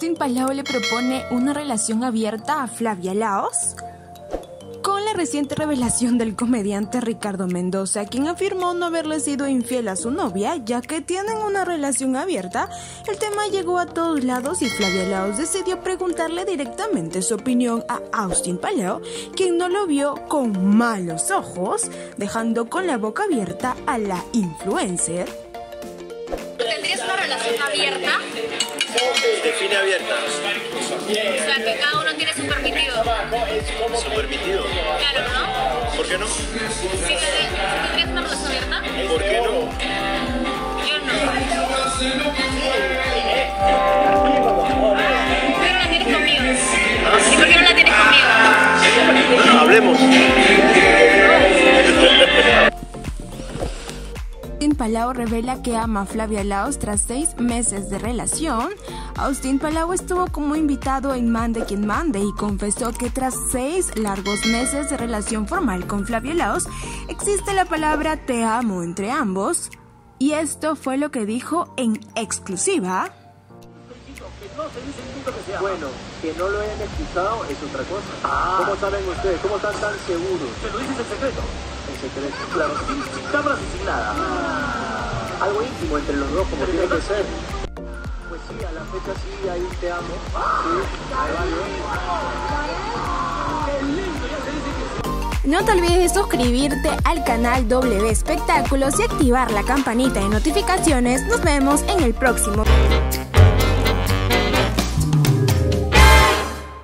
Austin Palau le propone una relación abierta a Flavia Laos. Con la reciente revelación del comediante Ricardo Mendoza, quien afirmó no haberle sido infiel a su novia, ya que tienen una relación abierta, el tema llegó a todos lados y Flavia Laos decidió preguntarle directamente su opinión a Austin Palau, quien no lo vio con malos ojos, dejando con la boca abierta a la influencer. ¿Tendrías una relación abierta? Define abierta. O sea, que cada uno tiene su permitido. ¿Su permitido? Claro, ¿no? ¿Por qué no? ¿Sí tendrías una relación abierta? ¿Por qué no? Yo no. ¿Por qué no la tienes conmigo? ¿Y por qué no la tienes conmigo? Hablemos. Austin Palau revela que ama a Flavia Laos tras 6 meses de relación. Austin Palau estuvo como invitado en Mande Quien Mande y confesó que tras 6 largos meses de relación formal con Flavia Laos, existe la palabra te amo entre ambos. Y esto fue lo que dijo en exclusiva. Bueno, que no lo hayan escuchado es otra cosa. ¿Cómo saben ustedes? ¿Cómo están tan seguros? ¿Se lo dices en secreto? En secreto, claro. Sin cámaras y sin nada. Algo íntimo entre los dos, como tiene que ser. Pues sí, a la fecha sí, hay un te amo. Sí, hay varios. No te olvides de suscribirte al canal W Espectáculos y activar la campanita de notificaciones. Nos vemos en el próximo.